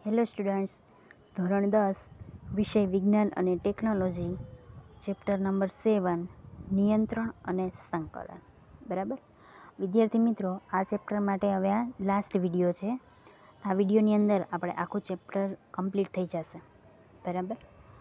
Hello students, ધોરણ 10 વિષય વિજ્ઞાન અને ટેકનોલોજી, ચેપ્ટર નંબર 7 નિયંત્રણ અને સંકલન. બરાબર વિદ્યાર્થી મિત્રો, આ ચેપ્ટર માટે હવે આ લાસ્ટ વિડીયો છે. આ વિડીયોની અંદર આપણે આખું ચેપ્ટર કમ્પ્લીટ થઈ જશે. બરાબર,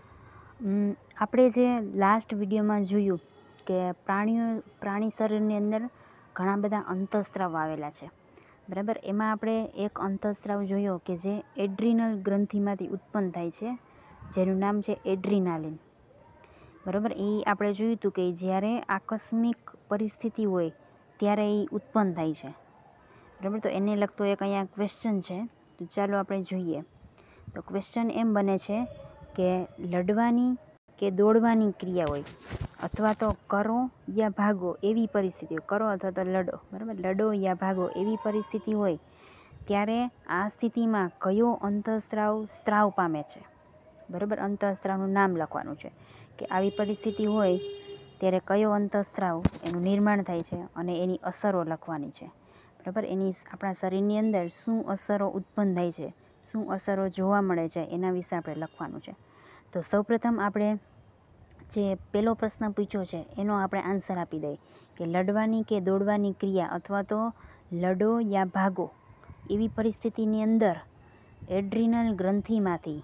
આપણે જે લાસ્ટ વિડીયોમાં જોયું કે પ્રાણી શરીરની અંદર ઘણા બધા અંતઃસ્ત્રાવ આવેલા છે. બરાબર, એમાં આપણે એક અંતઃસ્ત્રાવ જોયો કે જે એડ્રીનલ ગ્રંથિમાંથી ઉત્પન્ન થાય છે, જેનું નામ છે એડ્રીનાલિન. બરાબર, એ આપણે જોયું હતું કે જ્યારે આકસ્મિક પરિસ્થિતિ હોય ત્યારે એ ઉત્પન્ન થાય છે. બરાબર, તો એને લગતો એક અહીંયા ક્વેશ્ચન છે, તો ચાલો આપણે જોઈએ. તો ક્વેશ્ચન એમ બને છે કે લડવાની કે દોડવાની ક્રિયા હોય અથવા તો કરો યા ભાગો એવી પરિસ્થિતિ, કરો અથવા તો લડો, બરાબર, લડો યા ભાગો એવી પરિસ્થિતિ હોય ત્યારે આ સ્થિતિમાં કયો અંતઃસ્ત્રાવ પામે છે. બરાબર, અંતઃસ્ત્રાવનું નામ લખવાનું છે કે આવી પરિસ્થિતિ હોય ત્યારે કયો અંતઃસ્ત્રાવ એનું નિર્માણ થાય છે અને એની અસરો લખવાની છે. બરાબર, એની આપણા શરીરની અંદર શું અસરો ઉત્પન્ન થાય છે, શું અસરો જોવા મળે છે, એના વિશે આપણે લખવાનું છે. તો સૌપ્રથમ આપણે જે પહેલો પ્રશ્ન પૂછ્યો છે એનો આપણે આન્સર આપી દઈએ કે લડવાની કે દોડવાની ક્રિયા અથવા તો લડો યા ભાગો એવી પરિસ્થિતિની અંદર એડ્રીનલ ગ્રંથિમાંથી,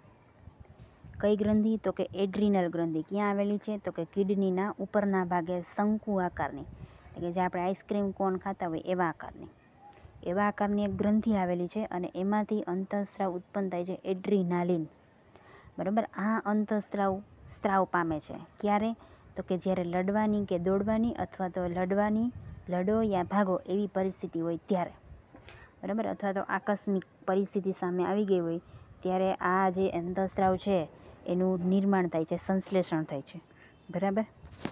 કઈ ગ્રંથિ, તો કે એડ્રીનલ ગ્રંથિ ક્યાં આવેલી છે, તો કે કિડનીના ઉપરના ભાગે શંકુ આકારની, એટલે કે જે આપણે આઈસ્ક્રીમ કોન ખાતા હોય એવા આકારની એક ગ્રંથિ આવેલી છે અને એમાંથી અંતઃસ્ત્રાવ ઉત્પન્ન થાય છે એડ્રીનાલિન. બરાબર, આ અંતઃસ્ત્રાવ પામે છે ક્યારે, તો કે જ્યારે લડવાની કે દોડવાની અથવા તો લડો યા ભાગો એવી પરિસ્થિતિ હોય ત્યારે. બરાબર, અથવા તો આકસ્મિક પરિસ્થિતિ સામે આવી ગઈ હોય ત્યારે આ જે અંતઃસ્ત્રાવ છે એનું નિર્માણ થાય છે, સંશ્લેષણ થાય છે. બરાબર,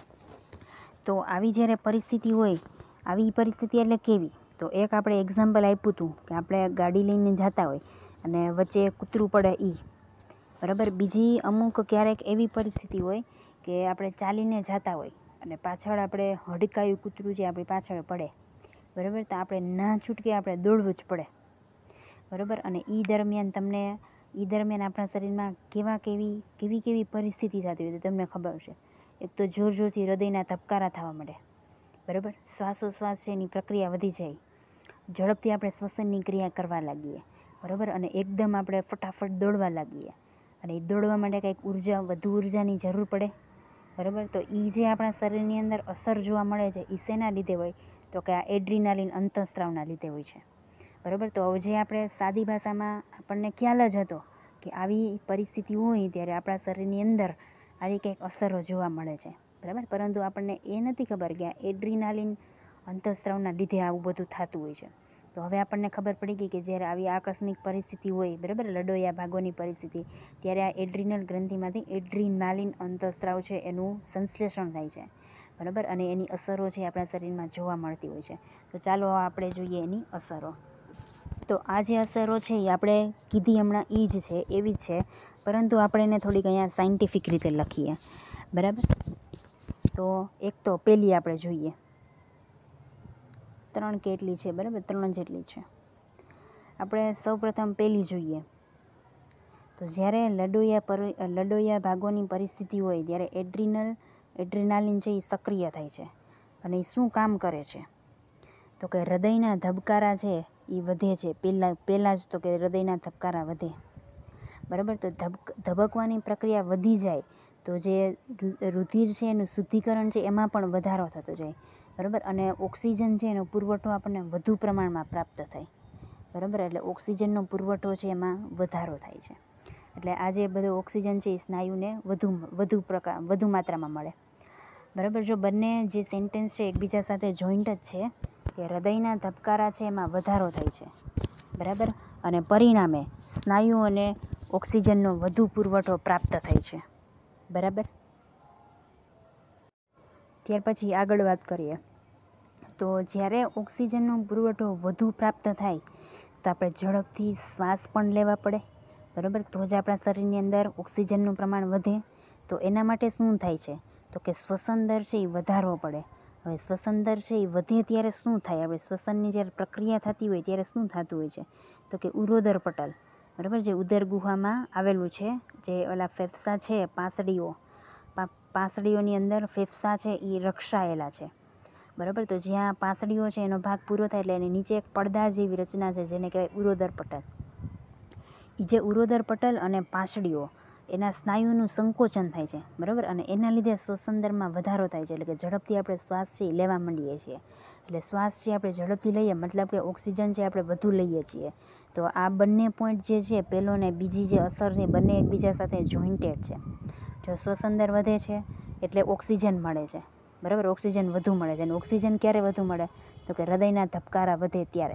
તો આવી જ્યારે પરિસ્થિતિ હોય, આવી પરિસ્થિતિ એટલે કેવી, તો એક આપણે એક્ઝામ્પલ આપ્યું હતું કે આપણે ગાડી લઈને જતા હોય અને વચ્ચે કૂતરું પડે એ. બરાબર, બીજી અમુક ક્યારેક એવી પરિસ્થિતિ હોય કે આપણે ચાલીને જતા હોય અને પાછળ આપણે હડકાયું કૂતરું જે આપણી પાછળ પડે. બરાબર, તો આપણે ના છૂટકે આપણે દોડવું જ પડે. બરાબર, અને એ દરમિયાન આપણા શરીરમાં કેવી પરિસ્થિતિ થતી હોય તો તમને ખબર છે. એક તો જોરથી હૃદયના ધબકારા થવા માંડે. બરાબર, શ્વાસોશ્વાસ છે એની પ્રક્રિયા વધી જાય, ઝડપથી આપણે શ્વસનની ક્રિયા કરવા લાગીએ. બરાબર, અને એકદમ આપણે ફટાફટ દોડવા લાગીએ અને એ દોડવા માટે કંઈક વધુ ઉર્જાની જરૂર પડે. બરાબર, તો એ જે આપણા શરીરની અંદર અસર જોવા મળે છે એ શેના લીધે હોય, તો કે આ એડ્રીનાલિન અંતઃસ્ત્રાવના લીધે હોય છે. બરાબર, તો હવે જે આપણે સાદી ભાષામાં આપણને ખ્યાલ જ હતો કે આવી પરિસ્થિતિ હોય ત્યારે આપણા શરીરની અંદર આવી કંઈક અસરો જોવા મળે છે. બરાબર, પરંતુ આપણને એ નથી ખબર કે આ એડ્રીનાલિન અંતઃસ્ત્રાવના લીધે આવું બધું થતું હોય છે. તો હવે આપણને ખબર પડી ગઈ કે જ્યારે આવી આકસ્મિક પરિસ્થિતિ હોય, બરાબર, લડો યા ભાગોની પરિસ્થિતિ, ત્યારે આ એડ્રીનલ ગ્રંથિમાંથી એડ્રીનાલિન અંતઃસ્ત્રાવ છે એનું સંશ્લેષણ થાય છે. બરાબર, અને એની અસરો છે આપણા શરીરમાં જોવા મળતી હોય છે. તો ચાલો આપણે જોઈએ એની અસરો. તો આ જે અસરો છે એ આપણે કીધી હમણાં એ જ છે, એવી જ છે, પરંતુ આપણે એને થોડીક અહીંયા સાયન્ટિફિક રીતે લખીએ. બરાબર, તો એક તો પહેલી આપણે જોઈએ, 3 કેટલી છે, બરાબર, 3 જેટલી છે. આપણે સૌપ્રથમ પહેલી જોઈએ. તો જ્યારે લડો યા ભાગોની પરિસ્થિતિ હોય ત્યારે એડ્રીનાલિન છે એ સક્રિય થાય છે અને એ શું કામ કરે છે, તો કે હૃદયના ધબકારા છે એ વધે છે. પહેલાં જ તો કે હૃદયના ધબકારા વધે. બરાબર, તો ધબકવાની પ્રક્રિયા વધી જાય તો જે રુધિર છે એનું શુદ્ધિકરણ છે એમાં પણ વધારો થતો જાય. બરાબર, અને ઓક્સિજન છે એનો પુરવઠો આપણને વધુ પ્રમાણમાં પ્રાપ્ત થાય. બરાબર, એટલે ઓક્સિજનનો પુરવઠો છે એમાં વધારો થાય છે. એટલે આ જે બધો ઓક્સિજન છે એ સ્નાયુને વધુ માત્રામાં મળે. બરાબર, જો બંને જે સેન્ટેન્સ છે એકબીજા સાથે જોઈન્ટ જ છે કે હૃદયના ધબકારા છે એમાં વધારો થાય છે. બરાબર, અને પરિણામે સ્નાયુઓને ઓક્સિજનનો વધુ પુરવઠો પ્રાપ્ત થાય છે. બરાબર, ત્યાર પછી આગળ વાત કરીએ. તો જ્યારે ઓક્સિજનનો પુરવઠો વધુ પ્રાપ્ત થાય તો આપણે ઝડપથી શ્વાસ પણ લેવા પડે. બરાબર, તો જ આપણા શરીરની અંદર ઓક્સિજનનું પ્રમાણ વધે. તો એના માટે શું થાય છે, તો કે શ્વસન દર છે એ વધારવો પડે. હવે શ્વસન દર છે એ વધે ત્યારે શું થાય, હવે શ્વસનની જ્યારે પ્રક્રિયા થતી હોય ત્યારે શું થતું હોય છે, તો કે ઉરોદર પટલ, બરાબર, જે ઉદર ગુહામાં આવેલું છે, જે ઓલા ફેફસા છે, પાંસળીઓની અંદર ફેફસા છે એ રક્ષાયેલા છે. બરાબર, તો જ્યાં પાંસળીઓ છે એનો ભાગ પૂરો થાય એટલે એની નીચે એક પડદા જેવી રચના છે જેને કહેવાય ઉરોદર પટલ. એ જે ઉરોદર પટલ અને પાંસળીઓ એના સ્નાયુનું સંકોચન થાય છે. બરાબર, અને એના લીધે શ્વસન દરમાં વધારો થાય છે, એટલે કે ઝડપથી આપણે શ્વાસ છે એ લેવા માંડીએ છીએ. એટલે શ્વાસ છે આપણે ઝડપથી લઈએ મતલબ કે ઓક્સિજન છે આપણે વધુ લઈએ છીએ. તો આ બંને પોઈન્ટ જે છે, પહેલો ને બીજી જે અસર છે, બંને એકબીજા સાથે જોઈન્ટેડ છે. જો શ્વસન દર વધે છે એટલે ઓક્સિજન મળે છે. બરાબર, ઓક્સિજન વધુ મળે છે. અને ઓક્સિજન ક્યારે વધુ મળે? તો કે હૃદયના ધબકારા વધે ત્યારે.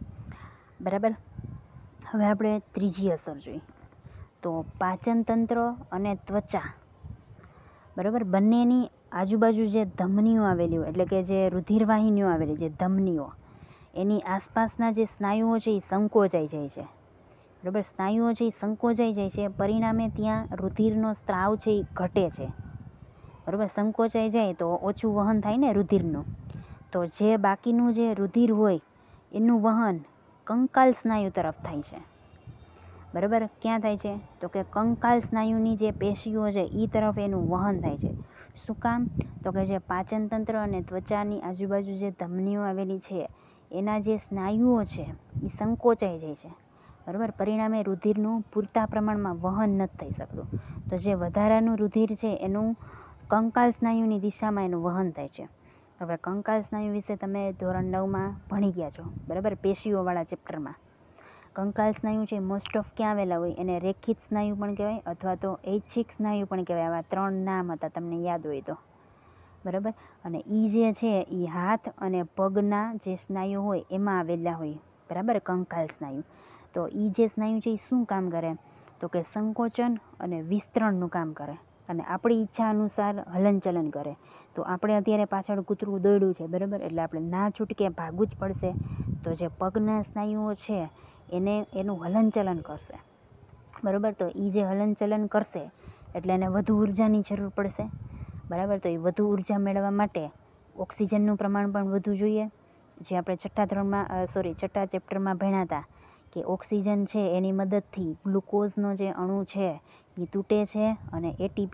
બરાબર, હવે આપણે ત્રીજી અસર જોઈએ તો પાચન તંત્ર અને ત્વચા. બરાબર, બંનેની આજુબાજુ જે ધમનીઓ આવેલી હોય, એટલે કે જે રુધિરવાહિનીઓ આવેલી, જે ધમનીઓ, એની આસપાસના જે સ્નાયુઓ છે એ સંકોચાઈ જાય છે. બરાબર, સ્નાયુઓ છે એ સંકોચાઈ જાય છે, પરિણામે ત્યાં રુધિરનો સ્ત્રાવ છે એ ઘટે છે. બરાબર, સંકોચાઈ જાય તો ઓછું વહન થાય ને રુધિરનું. તો જે બાકીનું જે રુધિર હોય એનું વહન કંકાલ સ્નાયુ તરફ થાય છે. બરાબર, ક્યાં થાય છે? તો કે કંકાલ સ્નાયુની જે પેશીઓ છે એ તરફ એનું વહન થાય છે. શું કામ? તો કે જે પાચન તંત્ર અને ત્વચાની આજુબાજુ જે ધમનીઓ આવેલી છે એના જે સ્નાયુઓ છે એ સંકોચાઈ જાય છે. બરાબર, પરિણામે રુધિરનું પૂરતા પ્રમાણમાં વહન નથી થઈ શકતું. તો જે વધારાનું રુધિર છે એનું કંકાલ સ્નાયુની દિશામાં એનું વહન થાય છે. હવે કંકાલ સ્નાયુ વિશે તમે ધોરણ 9માં ભણી ગયા છો. બરાબર, પેશીઓવાળા ચેપ્ટરમાં. કંકાલ સ્નાયુ છે મોસ્ટ ઓફ ક્યાં આવેલા હોય? એને રેખિત સ્નાયુ પણ કહેવાય અથવા તો ઐચ્છિક સ્નાયુ પણ કહેવાય. આવા 3 નામ હતા તમને યાદ હોય તો. બરાબર, અને એ જે છે એ હાથ અને પગના જે સ્નાયુ હોય એમાં આવેલા હોય. બરાબર, કંકાલ સ્નાયુ. તો એ જે સ્નાયુ છે એ શું કામ કરે? તો કે સંકોચન અને વિસ્તરણનું કામ કરે અને આપણી ઈચ્છા અનુસાર હલનચલન કરે. તો આપણે અત્યારે પાછળ કૂતરું દોડ્યું છે, બરાબર, એટલે આપણે ના છૂટકે ભાગવું જ પડશે. તો જે પગના સ્નાયુઓ છે એનું હલનચલન કરશે. બરાબર, તો એ જે હલનચલન કરશે એટલે એને વધુ ઉર્જાની જરૂર પડશે. બરાબર, તો એ વધુ ઉર્જા મેળવવા માટે ઓક્સિજનનું પ્રમાણ પણ વધુ જોઈએ. જે આપણે છઠ્ઠા ચેપ્ટરમાં ભણ્યા હતા કે ઓક્સિજન છે એની મદદથી ગ્લુકોઝનો જે અણુ છે એ તૂટે છે અને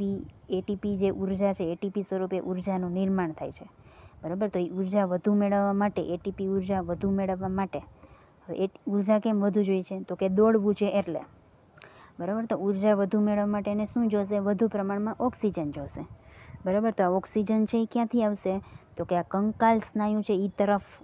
એટીપી જે ઉર્જા છે, એટીપી સ્વરૂપે ઉર્જાનું નિર્માણ થાય છે. બરાબર, તો એ ઉર્જા વધુ મેળવવા માટે, એટીપી ઉર્જા વધુ મેળવવા માટે, હવે ઉર્જા કેમ વધુ જોઈએ છે? તો કે દોડવું છે એટલે. બરાબર, તો ઉર્જા વધુ મેળવવા માટે એને શું જોશે? વધુ પ્રમાણમાં ઓક્સિજન જોશે. બરાબર, તો આ ઓક્સિજન છે એ ક્યાંથી આવશે? તો કે આ કંકાલ સ્નાયુ છે એ તરફ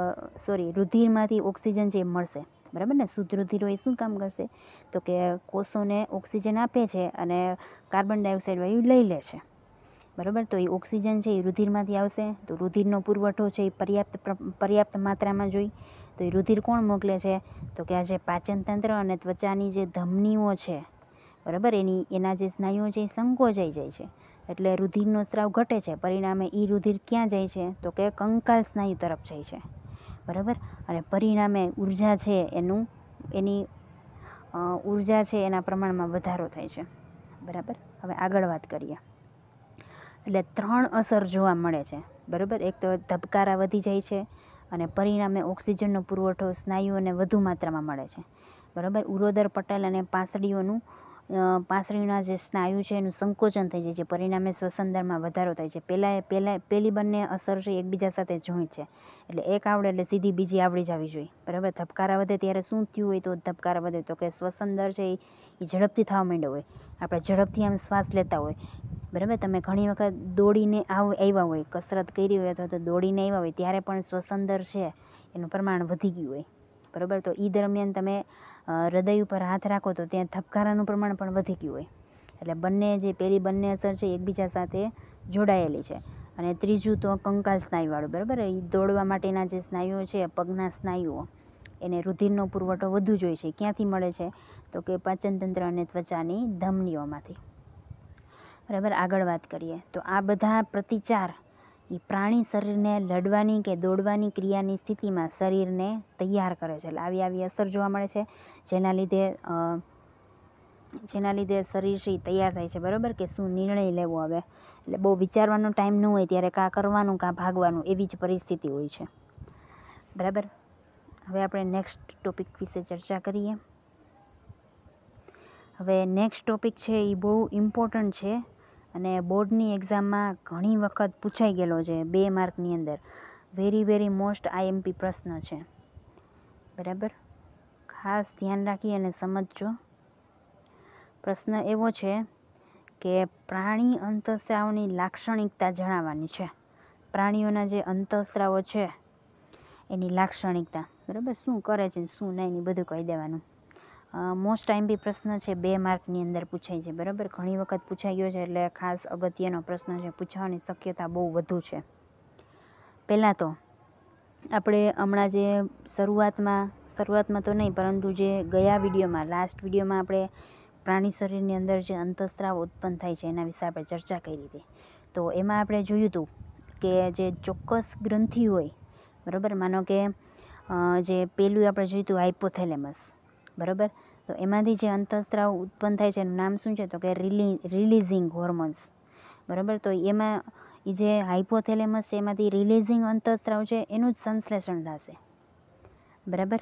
રુધિરમાંથી ઓક્સિજન છે એ મળશે. બરાબર ને, શુદ્ધ રુધિર એ શું કામ કરશે? તો કે કોષોને ઓક્સિજન આપે છે અને કાર્બન ડાયોક્સાઇડ વાયુ લઈ લે છે. બરાબર, તો એ ઓક્સિજન છે એ રુધિરમાંથી આવશે. તો રુધિરનો પુરવઠો છે એ પર્યાપ્ત માત્રામાં જોઈ. તો એ રુધિર કોણ મોકલે છે? તો કે આ જે પાચન તંત્ર અને ત્વચાની જે ધમનીઓ છે, બરાબર, એના જે સ્નાયુઓ છે એ સંકોચાઈ જાય છે એટલે રુધિરનો સ્ત્રાવ ઘટે છે. પરિણામે એ રુધિર ક્યાં જાય છે? તો કે કંકાલ સ્નાયુ તરફ જાય છે. બરાબર, અને પરિણામે ઉર્જા છે એની ઉર્જા છે એના પ્રમાણમાં વધારો થાય છે. બરાબર, હવે આગળ વાત કરીએ. એટલે 3 અસર જોવા મળે છે. બરાબર, એક તો ધબકારા વધી જાય છે અને પરિણામે ઓક્સિજનનો પુરવઠો સ્નાયુઓને વધુ માત્રામાં મળે છે. બરાબર, ઉરોદર પટલ અને પાંસળીના જે સ્નાયુ છે એનું સંકોચન થઈ જાય છે. પરિણામે શ્વસન દરમાં વધારો થાય છે. પહેલી બંને અસર છે એકબીજા સાથે જોઈન્ટ છે. એટલે એક આવડે એટલે સીધી બીજી આવડી જવી જોઈએ. બરાબર, ધબકારા વધે ત્યારે શું થયું હોય? તો ધબકારા વધે તો કે શ્વસન દર છે એ ઝડપથી થવા માંડ્યો હોય. આપણે ઝડપથી આમ શ્વાસ લેતા હોય. બરાબર, તમે ઘણી વખત દોડીને આવ્યા હોય, કસરત કરી હોય અથવા તો દોડીને આવ્યા હોય ત્યારે પણ શ્વસન દર છે એનું પ્રમાણ વધી ગયું હોય. બરાબર, તો એ દરમિયાન તમે હૃદય ઉપર હાથ રાખો તો ત્યાં ધબકારાનું પ્રમાણ પણ વધી ગયું હોય. એટલે પેલી બંને અસર છે એકબીજા સાથે જોડાયેલી છે. અને ત્રીજું તો કંકાલ સ્નાયુવાળું. બરાબર, એ દોડવા માટેના જે સ્નાયુઓ છે, પગના સ્નાયુઓ, એને રુધિરનો પુરવઠો વધુ જોઈએ છે. ક્યાંથી મળે છે? તો કે પાચન તંત્ર અને ત્વચાની ધમનીઓમાંથી. બરાબર, આગળ વાત કરીએ તો આ બધા પ્રતિચાર એ પ્રાણી શરીરને લડવાની કે દોડવાની ક્રિયાની સ્થિતિમાં શરીરને તૈયાર કરે છે. એટલે આવી અસર જોવા મળે છે જેના લીધે શરીર છે તૈયાર થાય છે. બરાબર, કે શું નિર્ણય લેવો હવે? એટલે બહુ વિચારવાનો ટાઈમ ન હોય ત્યારે કાં કરવાનું કાં ભાગવાનું એવી જ પરિસ્થિતિ હોય છે. બરાબર, હવે આપણે નેક્સ્ટ ટોપિક વિશે ચર્ચા કરીએ. હવે નેક્સ્ટ ટોપિક છે એ બહુ ઇમ્પોર્ટન્ટ છે અને બોર્ડની એક્ઝામમાં ઘણી વખત પૂછાઈ ગયેલો છે 2 માર્કની અંદર. વેરી મોસ્ટ IMP પ્રશ્ન છે. બરાબર, ખાસ ધ્યાન રાખી અને સમજજો. પ્રશ્ન એવો છે કે પ્રાણી અંતઃસ્રાવની લાક્ષણિકતા જણાવવાની છે. પ્રાણીઓના જે અંતઃસ્રાવો છે એની લાક્ષણિકતા, બરાબર, શું કરે છે શું નહીં એ બધું કહી દેવાનું. મોસ્ટ IMP પ્રશ્ન છે, 2 માર્કની અંદર પૂછાય છે. બરાબર, ઘણી વખત પૂછાઈ ગયો છે એટલે ખાસ અગત્યનો પ્રશ્ન છે, પૂછવાની શક્યતા બહુ વધુ છે. પહેલાં તો આપણે હમણાં જે શરૂઆતમાં તો નહીં, પરંતુ જે ગયા વિડીયોમાં, લાસ્ટ વિડીયોમાં આપણે પ્રાણી શરીરની અંદર જે અંતઃસ્રાવ ઉત્પન્ન થાય છે એના વિશે આપણે ચર્ચા કરી હતી. તો એમાં આપણે જોયું હતું કે જે ચોક્કસ ગ્રંથિ હોય, બરાબર, માનો કે જે પેલું આપણે જોયું હતું હાઇપોથેલેમસ, બરાબર, તો એમાંથી જે અંતઃસ્રાવ ઉત્પન્ન થાય છે એનું નામ શું છે? તો કે રિલીઝિંગ હોર્મોન્સ, બરાબર. તો એમાં એ જે હાઇપોથેલેમસ છે એમાંથી રિલીઝિંગ અંતઃસ્રાવ છે એનું જ સંશ્લેષણ થશે, બરાબર.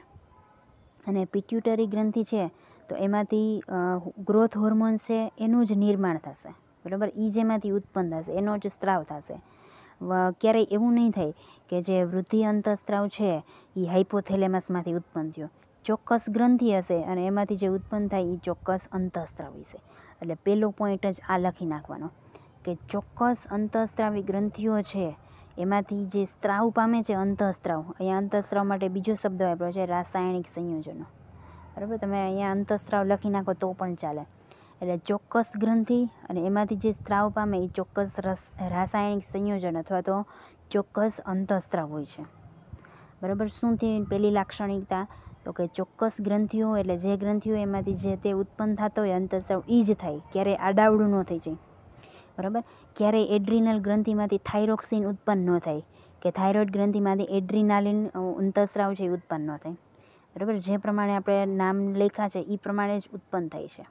અને પિટ્યુટરી ગ્રંથિ છે તો એમાંથી ગ્રોથ હોર્મોન્સ છે એનું જ નિર્માણ થશે, બરાબર. એ જેમાંથી ઉત્પન્ન થશે એનો જ સ્ત્રાવ થશે. ક્યારેય એવું નહીં થાય કે જે વૃદ્ધિ અંતઃસ્રાવ છે એ હાઇપોથેલેમસમાંથી ઉત્પન્ન થયો. ચોક્કસ ગ્રંથિ હશે અને એમાંથી જે ઉત્પન્ન થાય એ ચોક્કસ અંતઃસ્રાવ હશે. એટલે પહેલો પોઈન્ટ જ આ લખી નાખવાનો કે ચોક્કસ અંતઃસ્રાવી ગ્રંથિઓ છે એમાંથી જે સ્ત્રાવ પામે છે અંતઃસ્રાવ, અહીંયા અંતઃસ્રાવ માટે બીજો શબ્દ વાપર્યો છે રાસાયણિક સંયોજનો, બરાબર. તમે અહીંયા અંતઃસ્રાવ લખી નાખો તો પણ ચાલે. એટલે ચોક્કસ ગ્રંથિ અને એમાંથી જે સ્ત્રાવ પામે એ ચોક્કસ રાસાયણિક સંયોજન અથવા તો ચોક્કસ અંતઃસ્રાવ હોય છે, બરાબર. શું થઈ પહેલી લાક્ષણિકતા? તો કે ચોક્કસ ગ્રંથિઓ, એટલે જે ગ્રંથિઓ એમાંથી જે તે ઉત્પન્ન થતો હોય અંતઃસ્રાવ એ જ થાય, ક્યારેય આડાવડું ન થઈ જાય, બરાબર. ક્યારેય એડ્રિનલ ગ્રંથિમાંથી થાઇરોક્સિન ઉત્પન્ન ન થાય કે થાઇરોઇડ ગ્રંથિમાંથી એડ્રિનાલિન અંતઃસ્રાવ છે એ ઉત્પન્ન ન થાય, બરાબર. જે પ્રમાણે આપણે નામ લખ્યા છે એ પ્રમાણે જ ઉત્પન્ન થાય છે.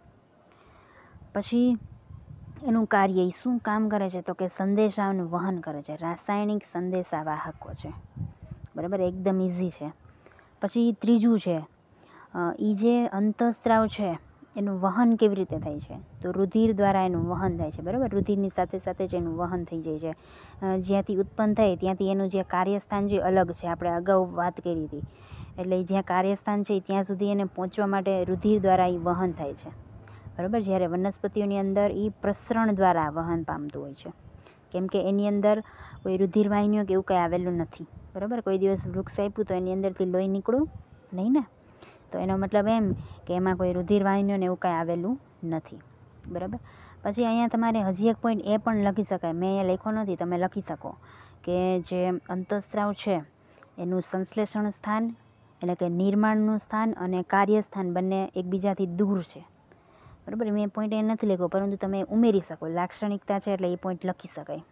પછી એનું કાર્ય એ શું કામ કરે છે? તો કે સંદેશાનું વહન કરે છે, રાસાયણિક સંદેશા વાહકો છે, બરાબર. એકદમ ઇઝી છે. પછી ત્રીજું છે, એ જે અંતઃસ્રાવ છે એનું વહન કેવી રીતે થાય છે? તો રુધિર દ્વારા એનું વહન થાય છે, બરાબર. રુધિરની સાથે સાથે જ એનું વહન થઈ જાય છે. જ્યાંથી ઉત્પન્ન થાય ત્યાંથી એનું જે કાર્યસ્થાન જે અલગ છે, આપણે અગાઉ વાત કરી હતી, એટલે જ્યાં કાર્યસ્થાન છે ત્યાં સુધી એને પહોંચવા માટે રુધિર દ્વારા એ વહન થાય છે, બરાબર. જ્યારે વનસ્પતિઓની અંદર એ પ્રસરણ દ્વારા વહન પામતું હોય છે, કેમ કે એની અંદર કોઈ રુધિર વાહિનીઓ કે એવું કંઈ આવેલું નથી, બરાબર. કોઈ દિવસ વૃક્ષ આપ્યું તો એની અંદરથી લોહી નીકળ્યું નહીં ને, તો એનો મતલબ એમ કે એમાં કોઈ રુધિર વાહિનીઓને એવું કાંઈ આવેલું નથી, બરાબર. પછી અહીંયા તમારે હજી એક પોઈન્ટ એ પણ લખી શકાય, મેં અહીંયા લખ્યો નથી, તમે લખી શકો કે જે અંતઃસ્રાવ છે એનું સંશ્લેષણ સ્થાન એટલે કે નિર્માણનું સ્થાન અને કાર્યસ્થાન બંને એકબીજાથી દૂર છે, બરાબર. મેં પોઈન્ટ એ નથી લખ્યો પરંતુ તમે ઉમેરી શકો, લાક્ષણિકતા છે એટલે એ પોઈન્ટ લખી શકાય.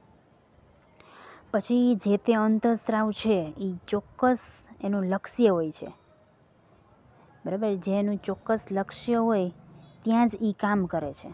પછી જે તે અંતઃસ્રાવ છે એ ચોક્કસ એનું લક્ષ્ય હોય છે, બરાબર. જેનું ચોક્કસ લક્ષ્ય હોય ત્યાં જ એ કામ કરે છે.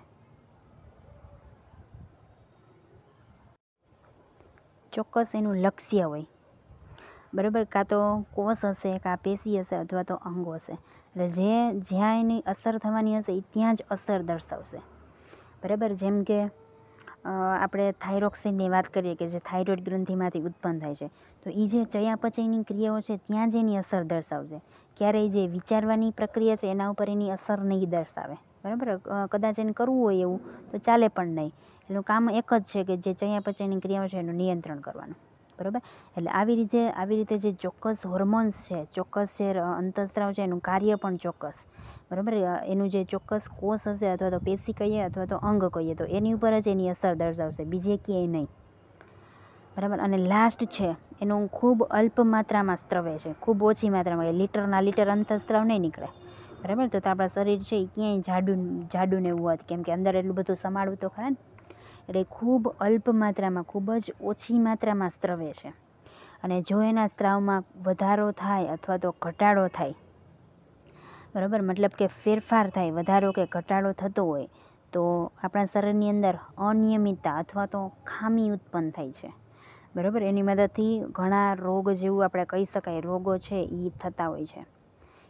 ચોક્કસ એનું લક્ષ્ય હોય, બરાબર. કાં તો કોષ હશે, કાં પેશી હશે અથવા તો અંગો હશે. એટલે જ્યાં એની અસર થવાની હશે એ ત્યાં જ અસર દર્શાવશે, બરાબર. જેમ કે આપણે થાઇરોક્સિનની વાત કરીએ કે જે થાઇરોઇડ ગ્રંથિમાંથી ઉત્પન્ન થાય છે, તો એ જે ચયાપચયની ક્રિયાઓ છે ત્યાં જ એની અસર દર્શાવશે. ક્યારેય જે વિચારવાની પ્રક્રિયા છે એના ઉપર એની અસર નહીં દર્શાવે, બરાબર. કદાચ એને કરવું હોય એવું તો ચાલે પણ નહીં, એનું કામ એક જ છે કે જે ચયાપચયની ક્રિયાઓ છે એનું નિયંત્રણ કરવાનું, બરાબર. એટલે આવી રીતે જે ચોક્કસ હોર્મોન્સ છે, ચોક્કસ જે અંતઃસ્રાવ છે એનું કાર્ય પણ ચોક્કસ, બરાબર. એનું જે ચોક્કસ કોષ હશે અથવા તો પેશી કહીએ અથવા તો અંગ કહીએ તો એની ઉપર જ એની અસર દર્શાવશે, બીજે ક્યાંય નહીં, બરાબર. અને લાસ્ટ છે એનું ખૂબ અલ્પ માત્રામાં સ્ત્રવે છે, ખૂબ ઓછી માત્રામાં, લીટરના લીટર અંતઃસ્રાવ નહીં નીકળે, બરાબર. તો આપણા શરીર છે એ ક્યાંય જાડું ને એવું હોત, કેમ કે અંદર એટલું બધું સમાડવું તો ખરા ને, એટલે ખૂબ અલ્પ માત્રામાં, ખૂબ જ ઓછી માત્રામાં સ્ત્રવે છે. અને જો એના સ્ત્રાવમાં વધારો થાય અથવા તો ઘટાડો થાય, બરાબર, મતલબ કે ફેરફાર થાય, વધારો કે ઘટાડો થતો હોય તો આપણા શરીરની અંદર અનિયમિતતા અથવા તો ખામી ઉત્પન્ન થાય છે, બરાબર. એની મદદથી ઘણા રોગ જેવું આપણે કહી શકાય રોગો છે એ થતા હોય છે.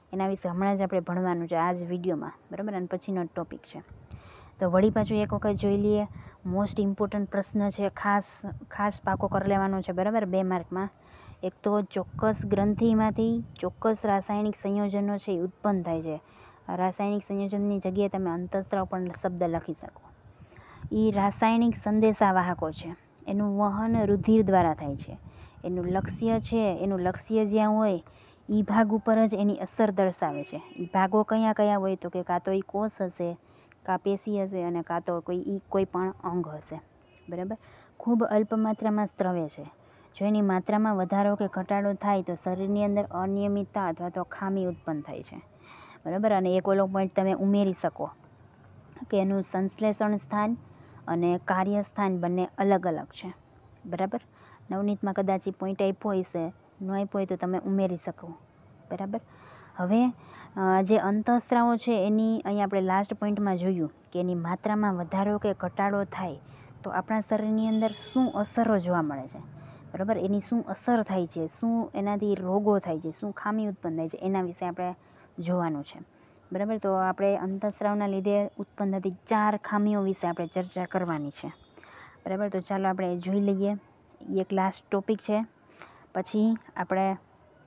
એના વિશે હમણાં જ આપણે ભણવાનું છે આ જ વિડીયોમાં, બરાબર. અને પછીનો ટોપિક છે. તો વળી પાછું એક વખત જોઈ લઈએ. મોસ્ટ ઇમ્પોર્ટન્ટ પ્રશ્ન છે, ખાસ પાકો કરી લેવાનો છે, બરાબર, 2 માર્કમાં. એક તો ચોક્કસ ગ્રંથિમાંથી ચોક્કસ રાસાયણિક સંયોજનો છે એ ઉત્પન્ન થાય છે. રાસાયણિક સંયોજનની જગ્યાએ તમે અંતઃસ્ત્રાવ પણ શબ્દ લખી શકો. એ રાસાયણિક સંદેશાવાહકો છે, એનું વહન રુધિર દ્વારા થાય છે. એનું લક્ષ્ય જ્યાં હોય એ ભાગ ઉપર જ એની અસર દર્શાવે છે. એ ભાગો કયા કયા હોય તો કે કાં તો એ કોષ હશે, કાં પેશી હશે, અને કાં તો કોઈ પણ અંગ હશે, બરાબર. ખૂબ અલ્પ માત્રામાં સ્ત્રવે છે. જો એની માત્રામાં વધારો કે ઘટાડો થાય તો શરીરની અંદર અનિયમિતતા અથવા તો ખામી ઉત્પન્ન થાય છે, બરાબર. અને એક ઓલો પોઈન્ટ તમે ઉમેરી શકો કે એનું સંશ્લેષણ સ્થાન અને કાર્યસ્થાન બંને અલગ અલગ છે, બરાબર. નવનીતમાં કદાચ એ પોઈન્ટ આપ્યો હશે, ન આપ્યો હોય તો તમે ઉમેરી શકો, બરાબર. હવે જે અંતઃસ્ત્રાવો છે એની અહીં આપણે લાસ્ટ પોઈન્ટમાં જોયું કે એની માત્રામાં વધારો કે ઘટાડો થાય તો આપણા શરીરની અંદર શું અસરો જોવા મળે છે, બરાબર. એની શું અસર થાય છે, શું એનાથી રોગો થાય છે, શું ખામી ઉત્પન્ન થાય છે, એના વિશે આપણે જોવાનું છે, બરાબર. તો આપણે અંતઃસ્ત્રાવના લીધે ઉત્પન્ન થતી 4 ખામીઓ વિશે આપણે ચર્ચા કરવાની છે, બરાબર. તો ચાલો આપણે જોઈ લઈએ. એક લાસ્ટ ટોપિક છે, પછી આપણે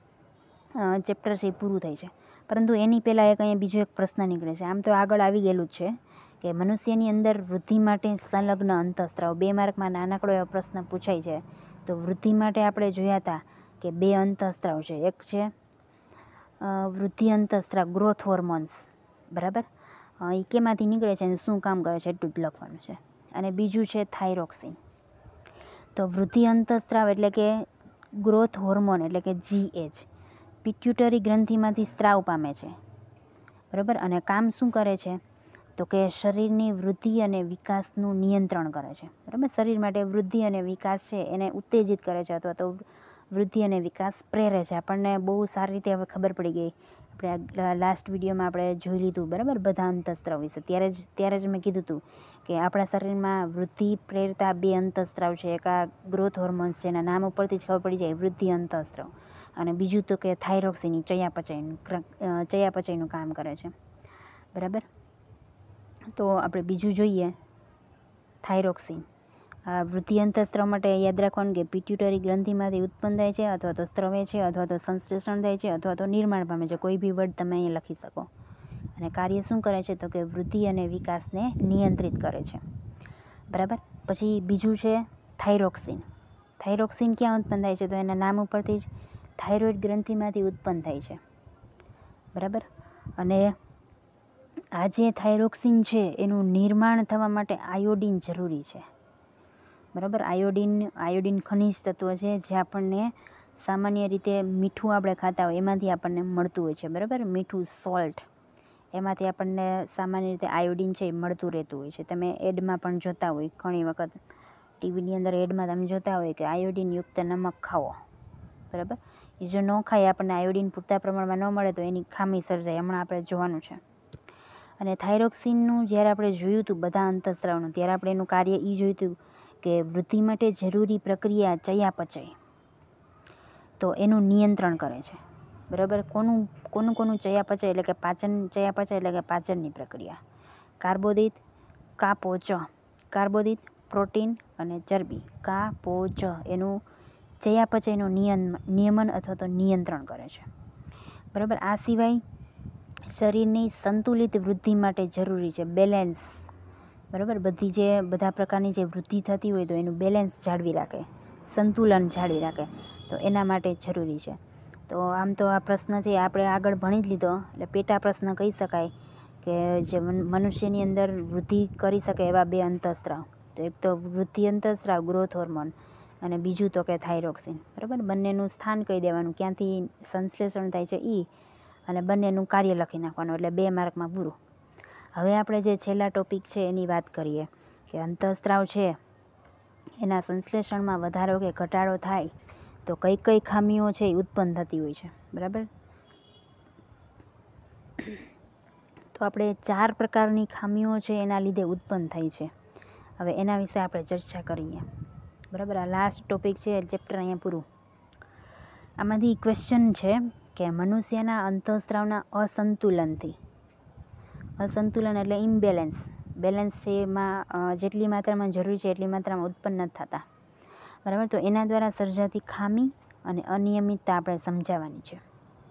ચેપ્ટર છે એ પૂરું થાય છે. પરંતુ એની પહેલાં અહીંયા બીજો એક પ્રશ્ન નીકળે છે. આમ તો આગળ આવી ગયેલું જ છે કે મનુષ્યની અંદર વૃદ્ધિ માટે સંલગ્ન અંતઃસ્ત્રાવ. 2 માર્કમાં નાનકડો એવો પ્રશ્ન પૂછાય છે. તો વૃદ્ધિ માટે આપણે જોયા હતા કે 2 અંતઃસ્ત્રાવ છે. એક છે વૃદ્ધિ અંતઃસ્ત્રાવ, ગ્રોથ હોર્મોન્સ, બરાબર. એ કેમાંથી નીકળે છે અને શું કામ કરે છે એટલું જ લખવાનું છે. અને બીજું છે થાઇરોક્સિન. તો વૃદ્ધિ અંતઃસ્ત્રાવ એટલે કે ગ્રોથ હોર્મોન એટલે કે GH પિટ્યુટરી ગ્રંથિમાંથી સ્ત્રાવ પામે છે, બરાબર. અને કામ શું કરે છે તો કે શરીરની વૃદ્ધિ અને વિકાસનું નિયંત્રણ કરે છે, બરાબર. શરીર માટે વૃદ્ધિ અને વિકાસ છે એને ઉત્તેજિત કરે છે અથવા તો વૃદ્ધિ અને વિકાસ પ્રેરે છે. આપણને બહુ સારી રીતે હવે ખબર પડી ગઈ. આપણે લાસ્ટ વિડીયોમાં આપણે જોઈ લીધું, બરાબર, બધા અંતઃસ્ત્રાવ વિશે. ત્યારે જ મેં કીધું હતું કે આપણા શરીરમાં વૃદ્ધિ પ્રેરતા 2 અંતઃસ્ત્રાવ છે. એક આ ગ્રોથ હોર્મોન્સ છે, એના નામ ઉપરથી જ ખબર પડી જાય, વૃદ્ધિ અંતઃસ્ત્રાવ. અને બીજું તો કે થાઇરોક્સિન ચયાપચયનું કામ કરે છે, બરાબર. તો આપણે બીજું જોઈએ, થાઇરોક્સિન. વૃદ્ધિ અંતઃસ્ત્રાવ માટે યાદ રાખવાનું કે પિટ્યુટરી ગ્રંથિમાંથી ઉત્પન્ન થાય છે અથવા તો સ્ત્રવે છે અથવા તો સંશ્લેષણ થાય છે અથવા તો નિર્માણ પામે છે. કોઈ બી વર્ડ તમે અહીંયા લખી શકો. અને કાર્ય શું કરે છે તો કે વૃદ્ધિ અને વિકાસને નિયંત્રિત કરે છે, બરાબર. પછી બીજું છે થાઇરોક્સિન. થાઇરોક્સિન ક્યાં ઉત્પન્ન થાય છે તો એના નામ ઉપરથી જ થાઇરોઇડ ગ્રંથિમાંથી ઉત્પન્ન થાય છે, બરાબર. અને આ જે થાઇરોક્સિન છે એનું નિર્માણ થવા માટે આયોડિન જરૂરી છે, બરાબર. આયોડિન ખનિજ તત્વ છે જે આપણને સામાન્ય રીતે મીઠું આપણે ખાતા હોય એમાંથી આપણને મળતું હોય છે, બરાબર. મીઠું, સોલ્ટ, એમાંથી આપણને સામાન્ય રીતે આયોડિન છે એ મળતું રહેતું હોય છે. તમે એડમાં પણ જોતા હોય, ઘણી વખત ટીવીની અંદર એડમાં તમે જોતા હોય કે આયોડિનયુક્ત નમક ખાવો, બરાબર. એ જો ન ખાય, આપણને આયોડિન પૂરતા પ્રમાણમાં ન મળે તો એની ખામી સર્જાય. હમણાં આપણે જોવાનું છે. અને થાઇરોક્સિનનું જ્યારે આપણે જોયું હતું બધા અંતઃસ્ત્રાવનું, ત્યારે આપણે એનું કાર્ય એ જોયું હતું કે વૃદ્ધિ માટે જરૂરી પ્રક્રિયા ચયાપચય, તો એનું નિયંત્રણ કરે છે, બરાબર. કોનું ચયાપચય એટલે કે ચયાપચય એટલે કે પાચનની પ્રક્રિયા. કાર્બોદિત, પ્રોટીન અને ચરબી, એનું ચયાપચયનું નિયમન અથવા તો નિયંત્રણ કરે છે, બરાબર. આ સિવાય શરીરની સંતુલિત વૃદ્ધિ માટે જરૂરી છે બેલેન્સ, બરાબર. બધા પ્રકારની જે વૃદ્ધિ થતી હોય તો એનું બેલેન્સ જાળવી રાખે, સંતુલન જાળવી રાખે, તો એના માટે જરૂરી છે. તો આમ તો આ પ્રશ્ન છે આપણે આગળ ભણી જ લીધો, એટલે પેટા પ્રશ્ન કહી શકાય કે જે મનુષ્યની અંદર વૃદ્ધિ કરી શકે એવા 2 અંતઃસ્ત્રાવ. તો એક તો વૃદ્ધિ અંતઃસ્ત્રાવ, ગ્રોથ હોર્મોન, અને બીજું તો કે થાઇરોક્સિન, બરાબર. બંનેનું સ્થાન કહી દેવાનું, ક્યાંથી સંશ્લેષણ થાય છે એ, અને બંનેનું કાર્ય લખી નાખવાનું, એટલે 2 માર્કમાં પૂરું. હવે આપણે જે છેલ્લા ટોપિક છે એની વાત કરીએ કે અંતઃસ્ત્રાવ છે એના સંશ્લેષણમાં વધારો કે ઘટાડો થાય તો કઈ ખામીઓ છે એ ઉત્પન્ન થતી હોય છે, બરાબર. તો આપણે 4 પ્રકારની ખામીઓ છે એના લીધે ઉત્પન્ન થાય છે. હવે એના વિશે આપણે ચર્ચા કરીએ, બરાબર. આ લાસ્ટ ટોપિક છે, ચેપ્ટર અહીંયા પૂરું. આમાંથી ક્વેશ્ચન છે કે મનુષ્યના અંતઃસ્ત્રાવના અસંતુલન એટલે ઇમ્બેલેન્સ, બેલેન્સ છે એમાં જેટલી માત્રામાં જરૂરી છે એટલી માત્રામાં ઉત્પન્ન નથી થતા, બરાબર. તો એના દ્વારા સર્જાતી ખામી અને અનિયમિતતા આપણે સમજાવવાની છે.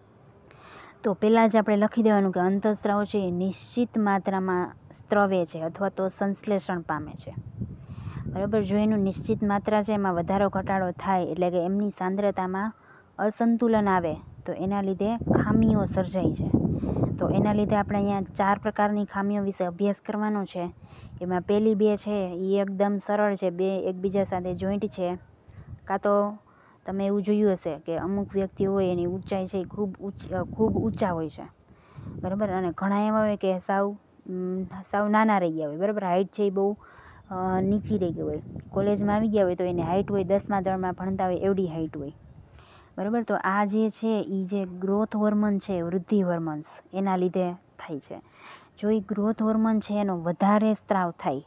તો પહેલાં જ આપણે લખી દેવાનું કે અંતઃસ્ત્રાવ છે એ નિશ્ચિત માત્રામાં સ્ત્રવે છે અથવા તો સંશ્લેષણ પામે છે, બરાબર. જો એનું નિશ્ચિત માત્રા છે એમાં વધારો ઘટાડો થાય એટલે કે એમની સાંદ્રતામાં અસંતુલન આવે તો એના લીધે ખામીઓ સર્જાય છે. તો એના લીધે આપણે અહીંયા 4 પ્રકારની ખામીઓ વિશે અભ્યાસ કરવાનો છે. એમાં પહેલી 2 છે એ એકદમ સરળ છે, 2 એકબીજા સાથે જોઈન્ટ છે. કાં તો તમે એવું જોયું હશે કે અમુક વ્યક્તિ હોય એની ઊંચાઈ છે એ ખૂબ ઊંચા હોય છે, બરાબર. અને ઘણા એવા હોય કે સાવ નાના રહી ગયા હોય, બરાબર. હાઇટ છે એ બહુ નીચી રહી ગઈ હોય. કોલેજમાં આવી ગયા હોય તો એની હાઇટ હોય 10મા ધોરણમાં ભણતા હોય એવડી હાઇટ હોય, બરાબર. તો આ જે છે એ જે ગ્રોથ હોર્મોન છે, વૃદ્ધિ હોર્મોન્સ, એના લીધે થાય છે. જો એ ગ્રોથ હોર્મોન છે એનો વધારે સ્ત્રાવ થાય,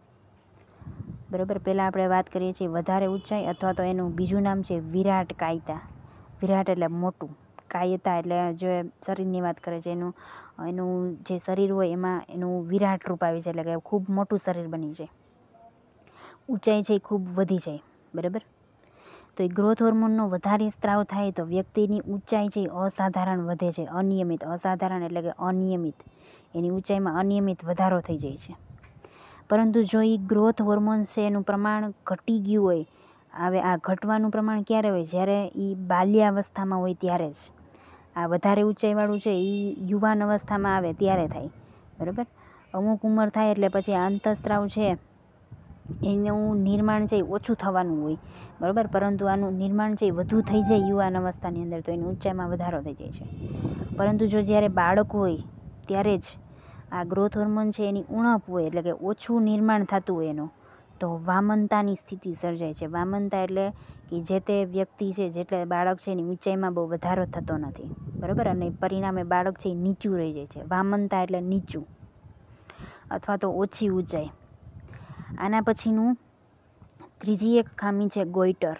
બરાબર. પહેલાં આપણે વાત કરીએ છીએ વધારે ઊંચાઈ, અથવા તો એનું બીજું નામ છે વિરાટ કાયતા. વિરાટ એટલે મોટું, કાયતા એટલે જો શરીરની વાત કરે છે એનું જે શરીર હોય એમાં એનું વિરાટ રૂપ આવી જાય, એટલે કે ખૂબ મોટું શરીર બની જાય, ઊંચાઈ છે એ ખૂબ વધી જાય, બરાબર. તો એ ગ્રોથ હોર્મોનનો વધારે સ્ત્રાવ થાય તો વ્યક્તિની ઊંચાઈ છે એ અસાધારણ વધે છે, અનિયમિત. અસાધારણ એટલે કે અનિયમિત, એની ઊંચાઈમાં અનિયમિત વધારો થઈ જાય છે. પરંતુ જો એ ગ્રોથ હોર્મોન્સ છે એનું પ્રમાણ ઘટી ગયું હોય, હવે આ ઘટવાનું પ્રમાણ ક્યારે હોય? જ્યારે એ બાલ્યાવસ્થામાં હોય ત્યારે જ. આ વધારે ઊંચાઈવાળું છે એ યુવાન અવસ્થામાં આવે ત્યારે થાય, બરાબર. અમુક ઉંમર થાય એટલે પછી આ અંતઃસ્ત્રાવ છે એનું નિર્માણ છે એ ઓછું થવાનું હોય, બરાબર. પરંતુ આનું નિર્માણ છે એ વધુ થઈ જાય યુવાન અવસ્થાની અંદર તો એની ઊંચાઈમાં વધારો થઈ જાય છે. પરંતુ જો જ્યારે બાળક હોય ત્યારે જ આ ગ્રોથ હોર્મોન છે એની ઉણપ હોય, એટલે કે ઓછું નિર્માણ થતું હોય એનું, તો વામનતાની સ્થિતિ સર્જાય છે. વામનતા એટલે કે જે તે વ્યક્તિ છે, જેટલે બાળક છે એની ઊંચાઈમાં બહુ વધારો થતો નથી, બરાબર. અને પરિણામે બાળક છે એ નીચું રહી જાય છે. વામનતા એટલે નીચું અથવા તો ઓછી ઊંચાઈ. આના પછીનું ત્રીજી એક ખામી છે ગોઈટર.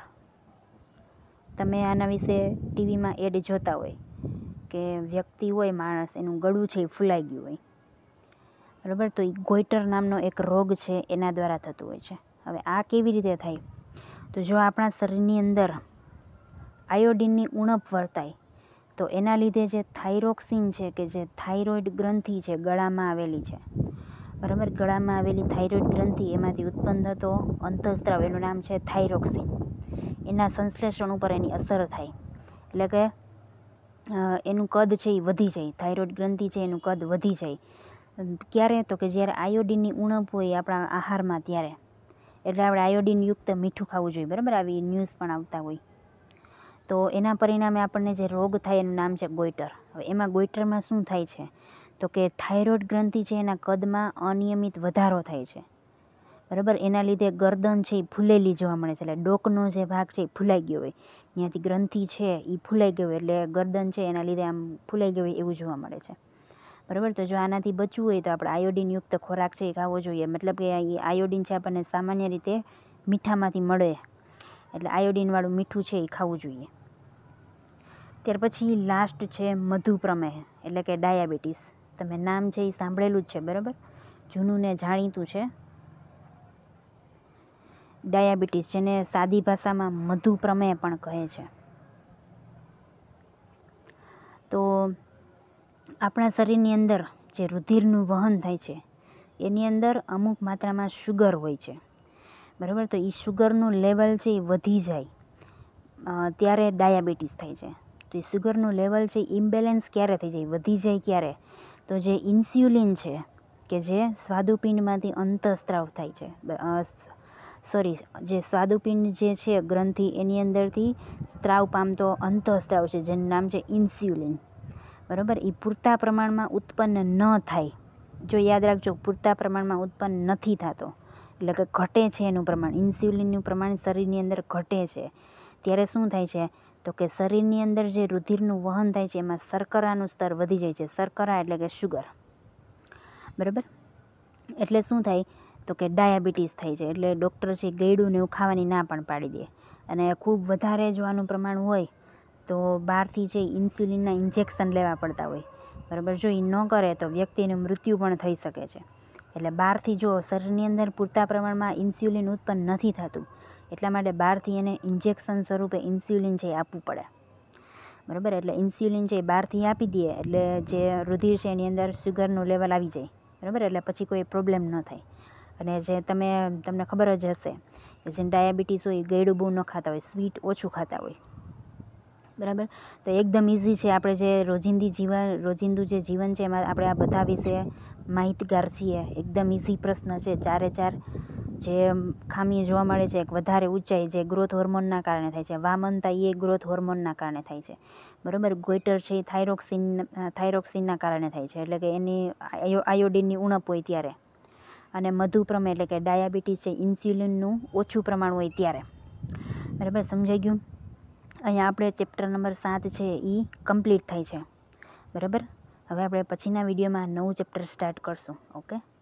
તમે આના વિશે ટીવીમાં એડ જોતા હોય કે વ્યક્તિ હોય, માણસ, એનું ગળું છે એ ફૂલાઈ ગયું હોય, બરાબર. તો એ ગોઈટર નામનો એક રોગ છે એના દ્વારા થતું હોય છે. હવે આ કેવી રીતે થાય? તો જો આપણા શરીરની અંદર આયોડિનની ઉણપ વર્તાય તો એના લીધે જે થાઇરોક્સિન છે, કે જે થાઇરોઇડ ગ્રંથિ છે ગળામાં આવેલી છે, બરાબર. ગળામાં આવેલી થાઇરોઇડ ગ્રંથિ, એમાંથી ઉત્પન્ન થતો અંતઃસ્ત્રાવ, એનું નામ છે થાઇરોક્સિન. એના સંશ્લેષણ ઉપર એની અસર થાય, એટલે કે એનું કદ છે એ વધી જાય. થાઇરોઇડ ગ્રંથિ છે એનું કદ વધી જાય. ક્યારે? તો કે જ્યારે આયોડિનની ઉણપ હોય આપણા આહારમાં ત્યારે. એટલે આપણે આયોડિનયુક્ત મીઠું ખાવું જોઈએ, બરાબર. આવી ન્યૂઝ પણ આવતા હોય. તો એના પરિણામે આપણને જે રોગ થાય એનું નામ છે ગોઈટર. હવે એમાં ગોઈટરમાં શું થાય છે? તો કે થાઇરોઇડ ગ્રંથિ છે એના કદમાં અનિયમિત વધારો થાય છે, બરાબર. એના લીધે ગરદન છે એ ફૂલેલી જોવા મળે છે, એટલે ડોકનો જે ભાગ છે એ ફૂલાઈ ગયો હોય, ત્યાંથી ગ્રંથિ છે એ ફૂલાઈ ગયો હોય, એટલે ગરદન છે એના લીધે આમ ફૂલાઈ ગયો હોય એવું જોવા મળે છે, બરાબર. તો જો આનાથી બચવું હોય તો આપણે આયોડિનયુક્ત ખોરાક છે એ ખાવો જોઈએ. મતલબ કે આયોડિન છે આપણને સામાન્ય રીતે મીઠામાંથી મળે, એટલે આયોડિનવાળું મીઠું છે એ ખાવું જોઈએ. ત્યાર પછી લાસ્ટ છે મધુપ્રમેહ, એટલે કે ડાયાબિટીસ. તમે નામ છે એ સાંભળેલું જ છે, બરાબર. જૂનું ને જાણીતું છે ડાયાબિટીસ, જેને સાદી ભાષામાં મધુપ્રમેહ પણ કહે છે. તો આપણા શરીરની અંદર જે રુધિરનું વહન થાય છે એની અંદર અમુક માત્રામાં શુગર હોય છે, બરાબર. તો એ શુગરનું લેવલ છે એ વધી જાય ત્યારે ડાયાબિટીસ થાય છે. તો એ શુગરનું લેવલ છે ઇમ્બેલેન્સ ક્યારે થઈ જાય, વધી જાય ક્યારે? તો જે ઇન્સ્યુલિન છે કે જે સ્વાદુપિંડમાંથી અંતઃસ્ત્રાવ થાય છે, જે સ્વાદુપિંડ જે છે ગ્રંથિ એની અંદરથી સ્ત્રાવ પામતો અંતઃસ્ત્રાવ છે જેનું નામ છે ઇન્સ્યુલિન, બરાબર. એ પૂરતા પ્રમાણમાં ઉત્પન્ન ન થાય. જો યાદ રાખજો, પૂરતા પ્રમાણમાં ઉત્પન્ન નથી થતો, એટલે કે ઘટે છે એનું પ્રમાણ, ઇન્સ્યુલિનનું પ્રમાણ શરીરની અંદર ઘટે છે, ત્યારે શું થાય છે? તો કે શરીરની અંદર જે રુધિરનું વહન થાય છે એમાં શર્કરાનું સ્તર વધી જાય છે. શર્કરા એટલે કે શુગર, બરાબર. એટલે શું થાય? તો કે ડાયાબિટીસ થાય છે. એટલે ડૉક્ટર છે ગળ્યું ને એવું ખાવાની ના પણ પાડી દે. અને ખૂબ વધારે જો આનું પ્રમાણ હોય તો બહારથી જે ઇન્સ્યુલિનના ઇન્જેક્શન લેવા પડતા હોય, બરાબર. જો એ ન કરે તો વ્યક્તિનું મૃત્યુ પણ થઈ શકે છે. એટલે બહારથી જો શરીરની અંદર પૂરતા પ્રમાણમાં ઇન્સ્યુલિન ઉત્પન્ન નથી થતું, એટલા માટે બહારથી એને ઇન્જેક્શન સ્વરૂપે ઇન્સ્યુલિન છે આપવું પડે, બરાબર. એટલે ઇન્સ્યુલિન છે બહારથી આપી દઈએ એટલે જે રુધિર છે એની અંદર શુગરનું લેવલ આવી જાય, બરાબર. એટલે પછી કોઈ પ્રોબ્લેમ ન થાય. અને જે તમને ખબર જ હશે કે જે ડાયાબિટીસ હોય, ગળ્યું બહુ ન ખાતા હોય, સ્વીટ ઓછું ખાતા હોય, બરાબર. તો એકદમ ઇઝી છે. આપણે જે રોજિંદુ જે જીવન છે એમાં આપણે આ બધા વિશે માહિતગાર છીએ. એકદમ ઇઝી પ્રશ્ન છે. 4 જે ખામીઓ જોવા મળે છે, એક વધારે ઊંચાઈ જે ગ્રોથ હોર્મોનના કારણે થાય છે, વામનતા એ ગ્રોથ હોર્મોનના કારણે થાય છે, બરાબર. ગોઈટર છે એ થાઇરોક્સિનના કારણે થાય છે, એટલે કે એની આયોડિનની ઉણપ હોય ત્યારે. અને મધુપ્રમેહ એટલે કે ડાયાબિટીસ છે, ઇન્સ્યુલિનનું ઓછું પ્રમાણ હોય ત્યારે, બરાબર. સમજાઈ ગયું? અહીંયા આપણે ચેપ્ટર નંબર 7 છે એ કમ્પ્લીટ થાય છે, બરાબર. હવે આપણે પછીના વિડીયોમાં નવું ચેપ્ટર સ્ટાર્ટ કરશું. ઓકે.